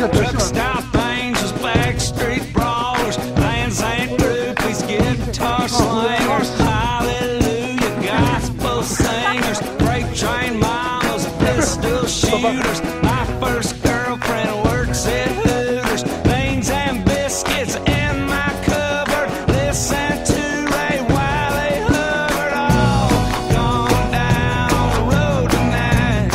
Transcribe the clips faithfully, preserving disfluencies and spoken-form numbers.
Truck stop angels, backstreet brawlers, bands ain't groupies, guitar slingers, hallelujah, gospel singers, freight train mamas, pistol shooters. My first girlfriend works at Hooters, beans and biscuits in my cupboard. Listen to Ray Wiley Hubbard, all gone down the road tonight.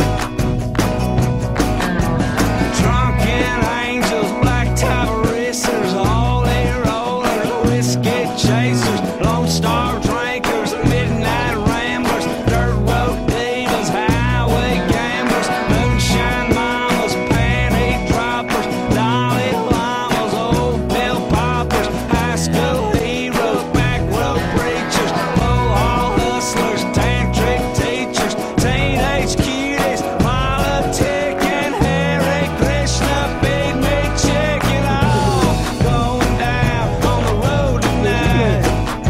Drunken angels, black top racers, all they rollers, whiskey chasers, Lone Star drinkers, midnight ramblers, dirt road divas, highway gamblers, moonshine mamas, panty droppers, dolly llamas, old pill poppers, high school heroes, back road preachers, low hall hustlers, tantric teachers, teenage cuties, politicking, Hare Krishna, feed me chicken, all going down on the road tonight.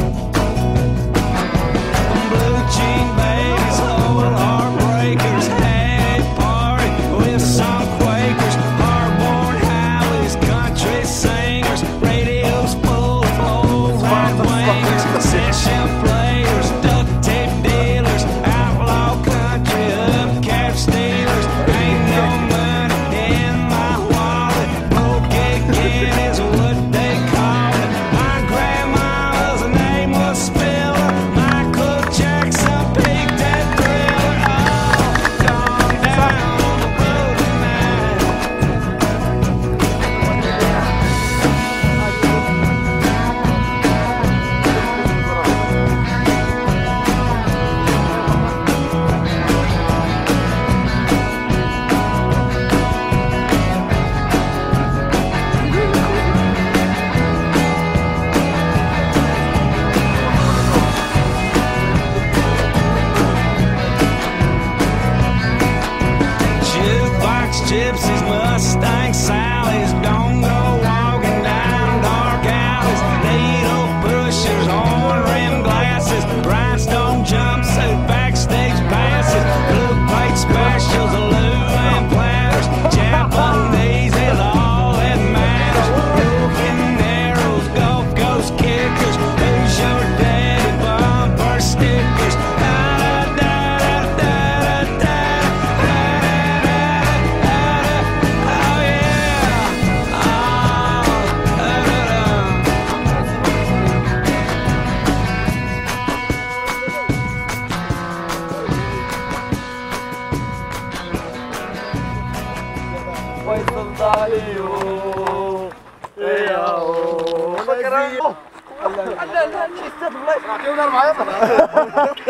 Blue jean babies, old heartbreakers, had a party with some Quakers, hard-born Howies, country singers, radios full of old right-wingers, session players, duct tape dealers, outlaw country hubcap stealers. Ain't no money in my wallet, okay is what they call it. My grandma's name was Spiller, Michael Jackson peaked that Thriller, all gone down on the road tonight. Jukebox gypsies, Mustang Sallies, don't go walking down dark alleys, needle pushers, horn rim glasses, rhinestone jumpsuit, backstage passes, blue plate specials, aluminum platters, Japanese is all that matters, broken arrows, Gulf Coast kickers, who's your daddy, bumper stickers. لا لا